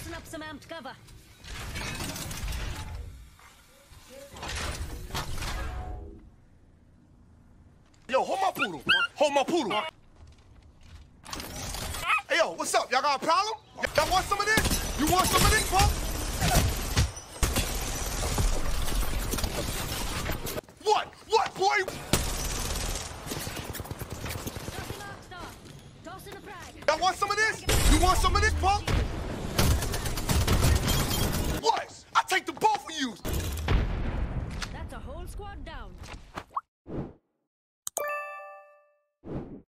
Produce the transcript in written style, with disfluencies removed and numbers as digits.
Tossing up some amped cover. Yo, hold my poodle. Hold my poodle. Hey, yo, what's up? Y'all got a problem? Y'all want some of this? You want some of this, punk? What, boy? Tossing arc star. Tossing a frag. Y'all want some of this? You want some of this, punk?